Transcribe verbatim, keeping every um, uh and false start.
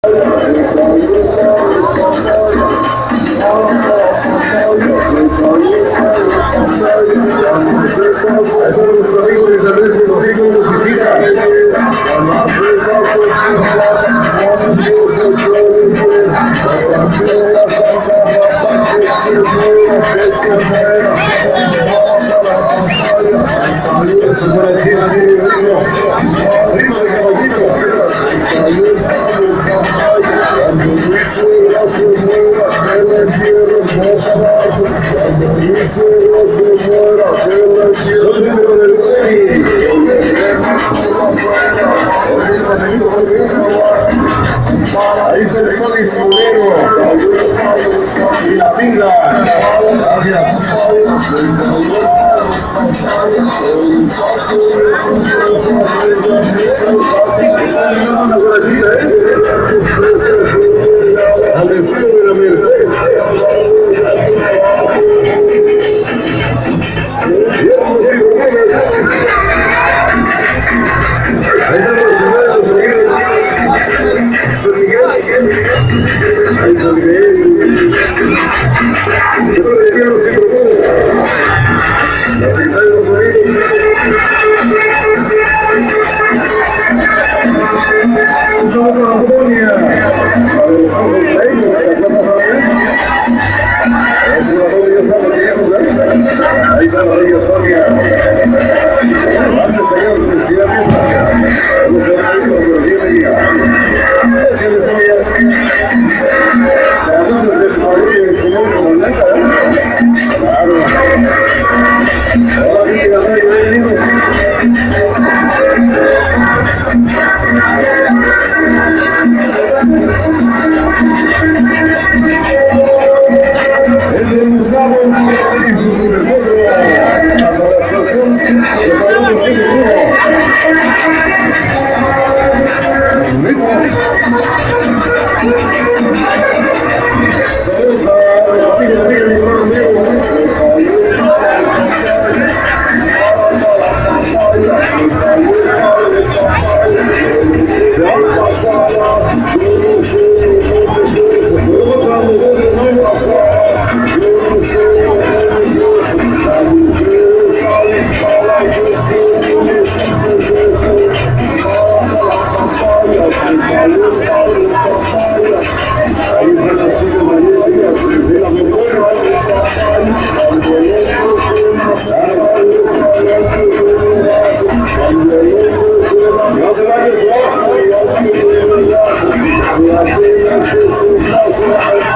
Ahí se le pone el sombrero y la pinga. Gracias. Está mirando una borrachita, ¿eh? Al deseo de la Merced. Ahí está por encima de los oídos. San Miguel. Ahí San Miguel. Yo creo que quiero siempre todos. La secretaria de los oídos. Un saludo para Sonia. A los ojos de ellos. ¿La plata Sonia? Ahí está la Sonia, ya sabe que llegamos, ¿verdad? Ahí está la bella Sonia. Antes allá en la universidad misma. No se va a ir, pero bien venía. Échale Sonia. La luz del familia enseñó como blanca, ¿eh? Claro. Hola, gente de América, bienvenidos. Es el Gustavo y su superpotro. Hasta la expansión, los saludos siempre uno. Saludos a los amigos de mi hermano Romero. No se vaya, se va.